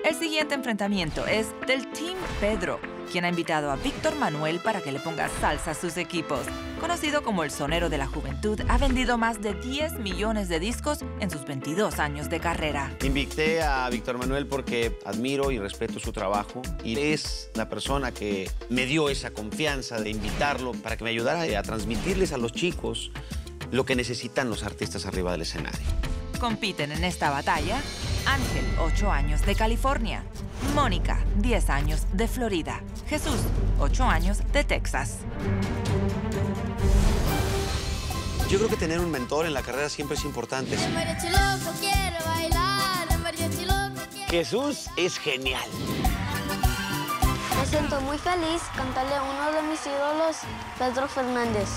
El siguiente enfrentamiento es del Team Pedro, quien ha invitado a Víctor Manuel para que le ponga salsa a sus equipos. Conocido como el sonero de la juventud, ha vendido más de 10 millones de discos en sus 22 años de carrera. Invité a Víctor Manuel porque admiro y respeto su trabajo y es la persona que me dio esa confianza de invitarlo para que me ayudara a transmitirles a los chicos lo que necesitan los artistas arriba del escenario. Compiten en esta batalla Ángel, 8 años, de California; Mónica, 10 años, de Florida; Jesús, 8 años, de Texas. Yo creo que tener un mentor en la carrera siempre es importante. Jesús es genial. Me siento muy feliz cantarle a uno de mis ídolos, Pedro Fernández.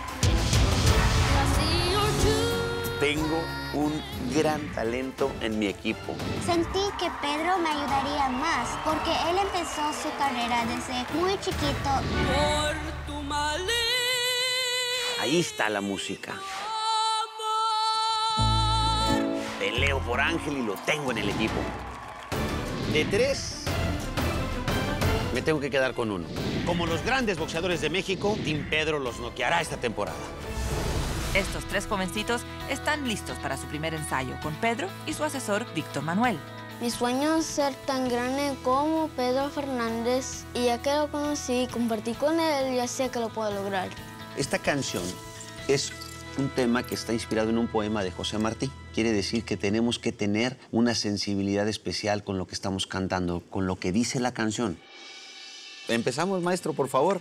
Tengo un gran talento en mi equipo. Sentí que Pedro me ayudaría más porque él empezó su carrera desde muy chiquito. Por tu maleta. Ahí está la música. Peleo por Ángel y lo tengo en el equipo. De 3, me tengo que quedar con 1. Como los grandes boxeadores de México, Team Pedro los noqueará esta temporada. Estos 3 jovencitos están listos para su primer ensayo con Pedro y su asesor Víctor Manuel. Mi sueño es ser tan grande como Pedro Fernández y ya que lo conocí y compartí con él, ya sé que lo puedo lograr. Esta canción es un tema que está inspirado en un poema de José Martí. Quiere decir que tenemos que tener una sensibilidad especial con lo que estamos cantando, con lo que dice la canción. Empezamos, maestro, por favor.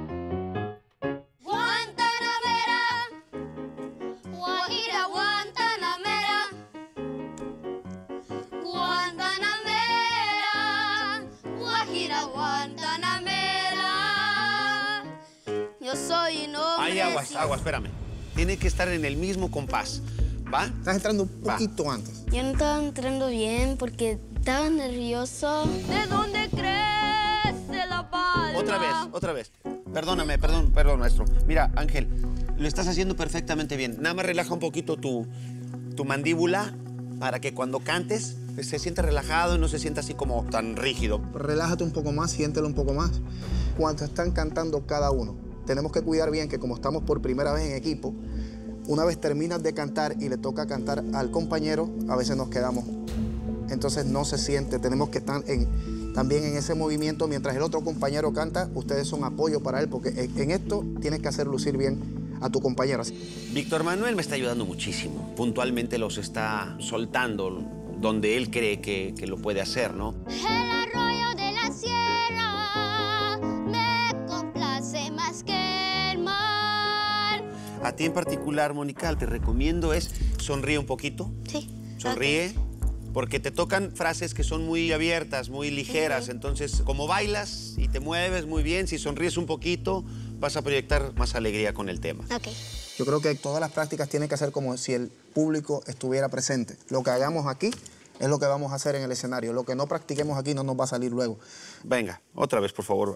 Yo soy un hombre. Ay, agua, espérame. Tiene que estar en el mismo compás, ¿va? Estás entrando un poquito antes. Yo no estaba entrando bien porque estaba nervioso. ¿De dónde crece la palma? Otra vez. Perdóname, perdón, maestro. Mira, Ángel, lo estás haciendo perfectamente bien. Nada más relaja un poquito tu mandíbula para que cuando cantes se sienta relajado y no se sienta así como tan rígido. Relájate un poco más, siéntelo un poco más. Cuando están cantando cada uno, tenemos que cuidar bien que como estamos por primera vez en equipo, una vez terminas de cantar y le toca cantar al compañero, a veces nos quedamos. Entonces no se siente, tenemos que estar también en ese movimiento. Mientras el otro compañero canta, ustedes son apoyo para él, porque en esto tienes que hacer lucir bien a tu compañero. Víctor Manuel me está ayudando muchísimo. Puntualmente los está soltando donde él cree que lo puede hacer, ¿no? El arroyo de la sierra me complace más que el mar. A ti en particular, Mónica, te recomiendo es sonríe un poquito. Sí. Sonríe, porque te tocan frases que son muy abiertas, muy ligeras. Entonces, como bailas y te mueves muy bien, si sonríes un poquito, vas a proyectar más alegría con el tema. Ok. Yo creo que todas las prácticas tienen que ser como si el público estuviera presente. Lo que hagamos aquí es lo que vamos a hacer en el escenario. Lo que no practiquemos aquí no nos va a salir luego. Venga, otra vez, por favor.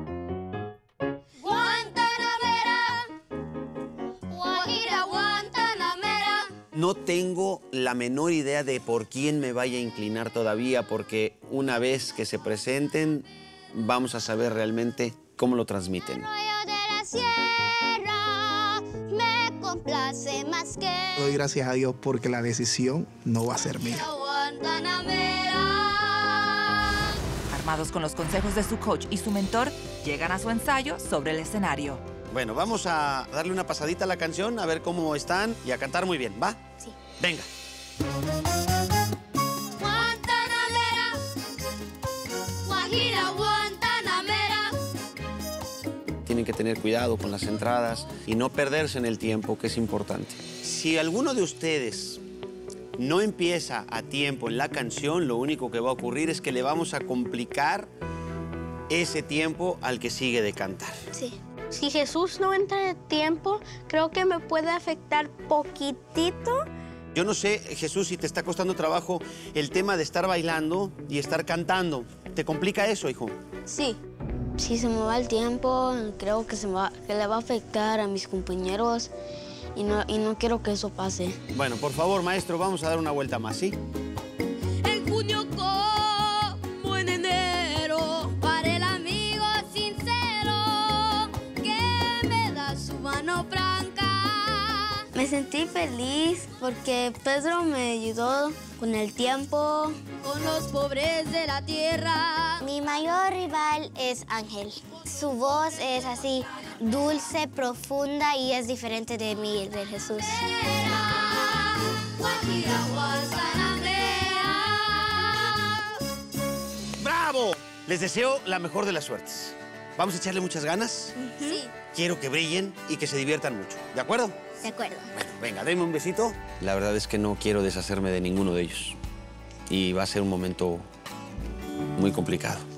Guantanamera, Guajira, Guantanamera. No tengo la menor idea de por quién me vaya a inclinar todavía, porque una vez que se presenten, vamos a saber realmente cómo lo transmiten. Arroyo de la sierra me complace más que Doy gracias a Dios porque la decisión no va a ser mía. Guantanamera. Armados con los consejos de su coach y su mentor, llegan a su ensayo sobre el escenario. Bueno, vamos a darle una pasadita a la canción, a ver cómo están y a cantar muy bien, ¿va? Sí. Venga. Guantanamera, Guajira, Guantanamera. Tienen que tener cuidado con las entradas y no perderse en el tiempo, que es importante. Si alguno de ustedes no empieza a tiempo en la canción, lo único que va a ocurrir es que le vamos a complicar ese tiempo al que sigue de cantar. Sí. Si Jesús no entra de tiempo, creo que me puede afectar poquitito. Yo no sé, Jesús, si te está costando trabajo el tema de estar bailando y estar cantando. ¿Te complica eso, hijo? Sí. Si se me va el tiempo, creo que que le va a afectar a mis compañeros y no quiero que eso pase. Bueno, por favor, maestro, vamos a dar una vuelta más, ¿sí? En junio sentí feliz porque Pedro me ayudó con el tiempo. Con los pobres de la tierra. Mi mayor rival es Ángel. Su voz es así dulce, profunda y es diferente de mí, de Jesús. ¡Bravo! Les deseo la mejor de las suertes. Vamos a echarle muchas ganas. Sí. Quiero que brillen y que se diviertan mucho. ¿De acuerdo? De acuerdo. Bueno, venga, denme un besito. La verdad es que no quiero deshacerme de ninguno de ellos. Y va a ser un momento muy complicado.